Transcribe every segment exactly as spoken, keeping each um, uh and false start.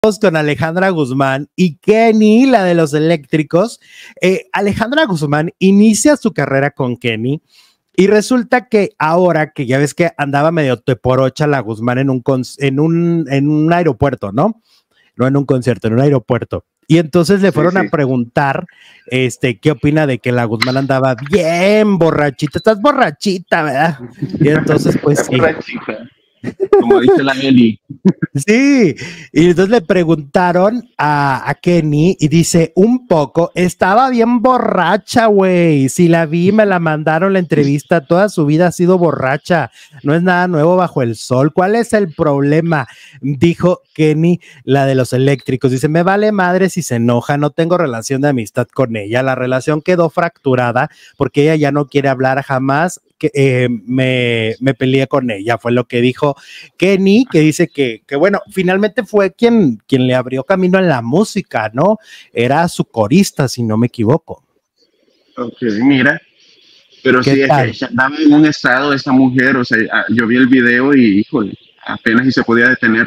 Con Alejandra Guzmán y Kenny, la de los eléctricos. Eh, Alejandra Guzmán inicia su carrera con Kenny y resulta que ahora que ya ves que andaba medio teporocha la Guzmán en un, en un, en un aeropuerto, ¿no? No en un concierto, en un aeropuerto. Y entonces le fueron sí, sí. a preguntar este, qué opina de que la Guzmán andaba bien borrachita. Estás borrachita, ¿verdad? Y entonces, pues sí. Borrachita. Como dice la Eli. Sí, y entonces le preguntaron a, a Kenny y dice, un poco, estaba bien borracha, güey, si la vi, me la mandaron la entrevista, toda su vida ha sido borracha, no es nada nuevo bajo el sol, ¿cuál es el problema? Dijo Kenny, la de los eléctricos, dice, me vale madre si se enoja, no tengo relación de amistad con ella, la relación quedó fracturada porque ella ya no quiere hablar jamás, que eh, me, me peleé con ella, fue lo que dijo Kenny, que dice que, que bueno, finalmente fue quien, quien le abrió camino en la música, ¿no? Era su corista, si no me equivoco. Ok, mira, pero sí, es que ella andaba en un estado esta mujer, o sea, yo vi el video y, híjole, apenas si se podía detener.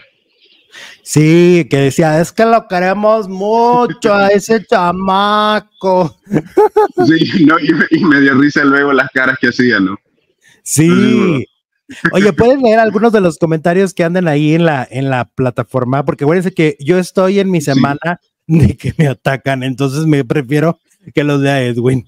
Sí, que decía, es que lo queremos mucho a ese chamaco. Sí, no, y, me, y me dio risa luego las caras que hacía, ¿no? Sí. Oye, ¿puedes leer algunos de los comentarios que andan ahí en la, en la plataforma? Porque acuérdense que yo estoy en mi semana sí. de que me atacan, entonces me prefiero que los lea Edwin.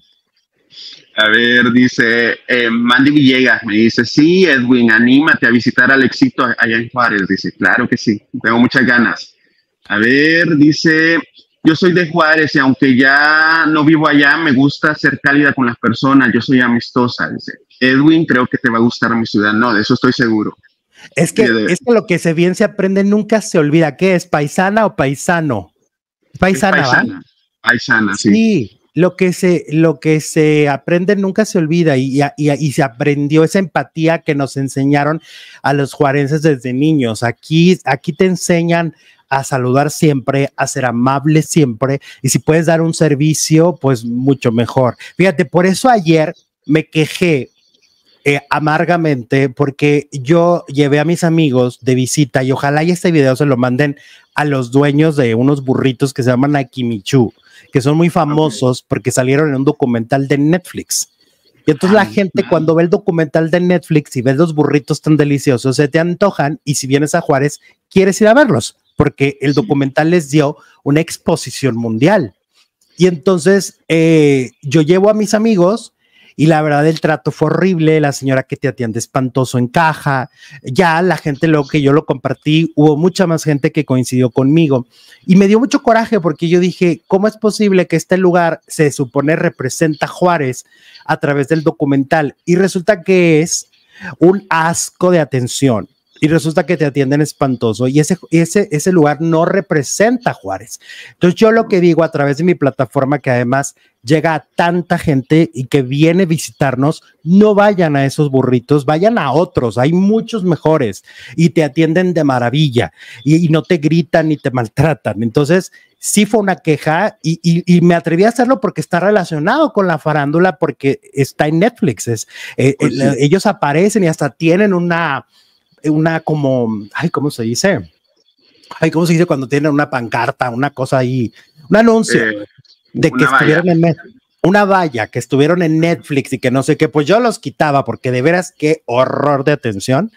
A ver, dice eh, Mandy Villegas, me dice, sí, Edwin, anímate a visitar al Éxito allá en Juárez. Dice, claro que sí, tengo muchas ganas. A ver, dice, yo soy de Juárez y aunque ya no vivo allá, me gusta ser cálida con las personas, yo soy amistosa. Dice, Edwin, creo que te va a gustar mi ciudad. No, de eso estoy seguro. Es que, de, es que lo que se bien se aprende nunca se olvida. ¿Qué es? ¿Paisana o paisano? Paisana, es paisana, ¿va? Paisana, sí. Sí. Lo que, se, lo que se aprende nunca se olvida y, y, y se aprendió esa empatía que nos enseñaron a los juarenses desde niños. Aquí, aquí te enseñan a saludar siempre, a ser amable siempre y si puedes dar un servicio, pues mucho mejor. Fíjate, por eso ayer me quejé eh, amargamente porque yo llevé a mis amigos de visita y ojalá y este video se lo manden a los dueños de unos burritos que se llaman Akimichu, que son muy famosos okay. porque salieron en un documental de Netflix. Y entonces Ay, la gente no. cuando ve el documental de Netflix y ves los burritos tan deliciosos, se te antojan y si vienes a Juárez, quieres ir a verlos, porque el sí. documental les dio una exposición mundial. Y entonces eh, yo llevo a mis amigos y la verdad el trato fue horrible, la señora que te atiende espantoso en caja, ya la gente luego que yo lo compartí, hubo mucha más gente que coincidió conmigo y me dio mucho coraje porque yo dije, ¿cómo es posible que este lugar se supone representa Juárez a través del documental? Y resulta que es un asco de atención. Y resulta que te atienden espantoso y ese, ese, ese lugar no representa a Juárez. Entonces yo lo que digo a través de mi plataforma, que además llega a tanta gente y que viene a visitarnos, no vayan a esos burritos, vayan a otros, hay muchos mejores y te atienden de maravilla y, y no te gritan ni te maltratan. Entonces sí fue una queja y, y, y me atreví a hacerlo porque está relacionado con la farándula, porque está en Netflix. Es, eh, pues sí. el, ellos aparecen y hasta tienen una... una como, ay, ¿cómo se dice? Ay, ¿cómo se dice cuando tienen una pancarta, una cosa ahí, un anuncio eh, de que estuvieron en una valla, que estuvieron en Netflix y que no sé qué, pues yo los quitaba porque de veras qué horror de atención,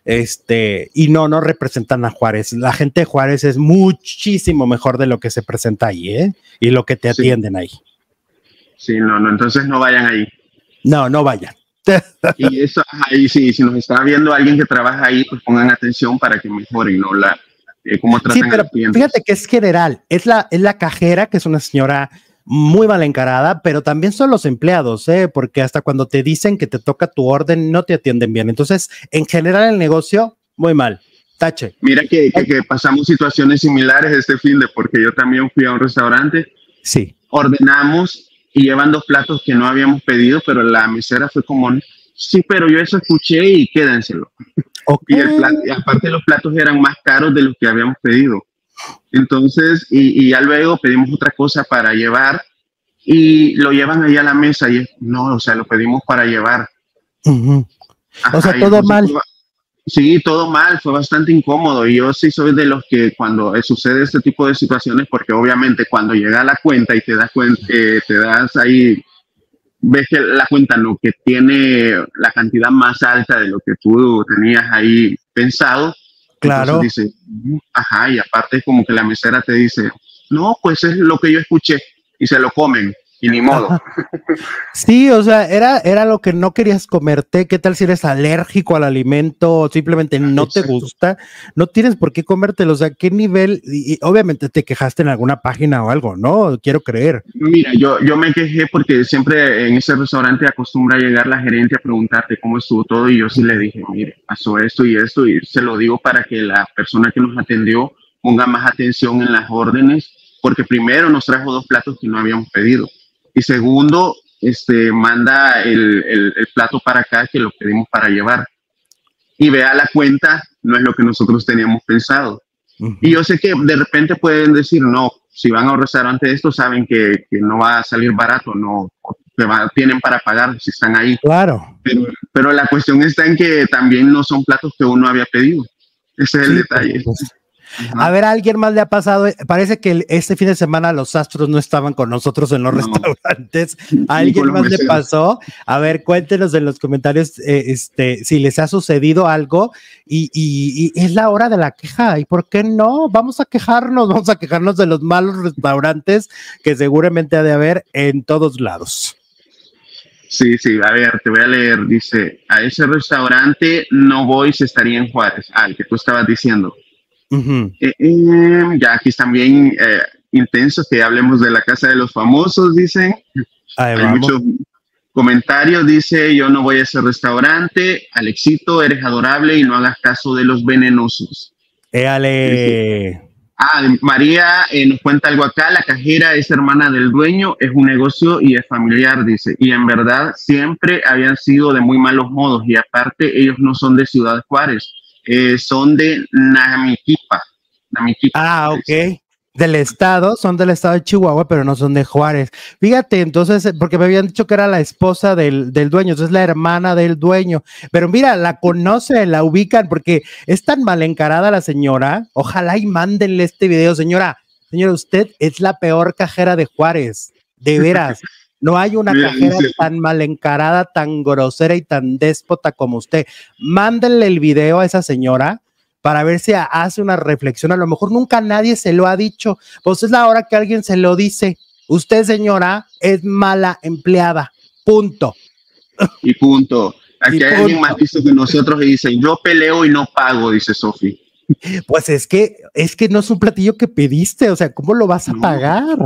este, y no, no representan a Juárez, la gente de Juárez es muchísimo mejor de lo que se presenta ahí, ¿eh? Y lo que te atienden sí. ahí. Sí, no, no, entonces no vayan ahí. No, no vayan. Y eso, ahí sí, si nos está viendo alguien que trabaja ahí, pues pongan atención para que mejoren, ¿no? La, eh, cómo tratan sí, pero a clientes. Fíjate que es general, es la, es la cajera, que es una señora muy mal encarada, pero también son los empleados, ¿eh? Porque hasta cuando te dicen que te toca tu orden, no te atienden bien. Entonces, en general, el negocio, muy mal. Tache. Mira que, que, que pasamos situaciones similares este fin de, porque yo también fui a un restaurante. Sí. Ordenamos y llevan dos platos que no habíamos pedido, pero la mesera fue como, sí, pero yo eso escuché y quédenselo. Okay. Y, el plato, y aparte los platos eran más caros de los que habíamos pedido. Entonces, y, y ya luego pedimos otra cosa para llevar y lo llevan ahí a la mesa y no, o sea, lo pedimos para llevar. Uh-huh. Ajá, o sea, todo mal. Sí, todo mal, fue bastante incómodo y yo sí soy de los que cuando eh, sucede este tipo de situaciones, porque obviamente cuando llega la cuenta y te das cuenta, eh, te das ahí, ves que la cuenta no, que tiene la cantidad más alta de lo que tú tenías ahí pensado, entonces Claro. dice, "Mm, ajá, y aparte como que la mesera te dice, no, pues es lo que yo escuché y se lo comen y ni modo. Ajá. Sí, o sea, era, era lo que no querías comerte. ¿Qué tal si eres alérgico al alimento o simplemente no te Exacto. gusta? No tienes por qué comértelo. O sea, ¿qué nivel? Y, y obviamente te quejaste en alguna página o algo, ¿no? Quiero creer. Mira, yo, yo me quejé porque siempre en ese restaurante acostumbra llegar la gerente a preguntarte cómo estuvo todo y yo sí le dije, mire, pasó esto y esto y se lo digo para que la persona que nos atendió ponga más atención en las órdenes, porque primero nos trajo dos platos que no habíamos pedido y segundo, este, manda el, el, el plato para acá que lo pedimos para llevar y vea la cuenta, no es lo que nosotros teníamos pensado. Y Ujú. yo sé que de repente pueden decir, no, si van a un restaurante de esto, saben que, que no va a salir barato, no, que va, tienen para pagar si están ahí. Claro. Pero, pero la cuestión está en que también no son platos que uno había pedido. Ese es el Sí, por detalle. supuesto. A Ajá. ver, ¿a alguien más le ha pasado? Parece que el- este fin de semana los astros no estaban con nosotros en los No, restaurantes. ¿A ni con alguien los más le meseros. pasó? A ver, cuéntenos en los comentarios eh, este, si les ha sucedido algo y, y- y es la hora de la queja. ¿Y por qué no? Vamos a quejarnos, vamos a quejarnos de los malos restaurantes que seguramente ha de haber en todos lados. Sí, sí, a ver, te voy a leer. Dice, a ese restaurante no voy si estaría en Juárez. Ah, el que tú estabas diciendo. Ujú. Eh, eh, ya aquí están bien eh, intensos, que hablemos de la casa de los famosos, dicen. Ahí Hay vamos. muchos comentarios, dice, yo no voy a ese restaurante, Alexito, eres adorable y no hagas caso de los venenosos. Dice, Éale. ah, María eh, nos cuenta algo acá, la cajera es hermana del dueño, es un negocio y es familiar, dice, y en verdad siempre habían sido de muy malos modos y aparte ellos no son de Ciudad Juárez, eh, son de Namiquipa, Namiquipa, Ah, ok. dice. Del estado, son del estado de Chihuahua, pero no son de Juárez. Fíjate, entonces, eh, porque me habían dicho que era la esposa del, del dueño, entonces es la hermana del dueño. Pero mira, la conocen, la ubican, porque es tan mal encarada la señora. Ojalá y mándenle este video, señora. Señora, usted es la peor cajera de Juárez. De veras. No hay una Mira, cajera dice, tan mal encarada, tan grosera y tan déspota como usted. Mándenle el video a esa señora para ver si hace una reflexión. A lo mejor nunca nadie se lo ha dicho, pues es la hora que alguien se lo dice. Usted, señora, es mala empleada, punto, y punto. y Aquí hay alguien más punto. listo que nosotros y dice, yo peleo y no pago, dice Sofi. Pues es que, es que no es un platillo que pediste, o sea, ¿cómo lo vas a No, pagar?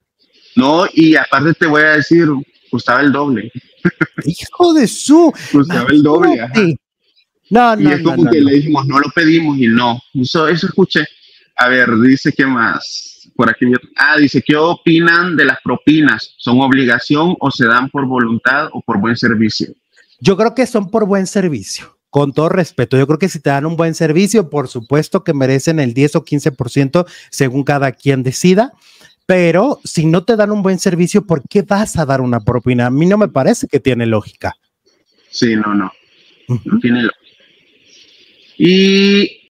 no, y aparte te voy a decir, costaba el doble, Hijo de su, costaba el doble, ajá. imagínate. No, Y no, es no, como no, que no. le dijimos, no lo pedimos y no. Eso, eso escuché. A ver, dice que más. Por aquí. Ah, dice, ¿qué opinan de las propinas? ¿Son obligación o se dan por voluntad o por buen servicio? Yo creo que son por buen servicio. Con todo respeto, yo creo que si te dan un buen servicio, por supuesto que merecen el diez o quince por ciento según cada quien decida, pero si no te dan un buen servicio, ¿por qué vas a dar una propina? A mí no me parece que tiene lógica. Sí, no, no. No Ujú. tiene lo. Y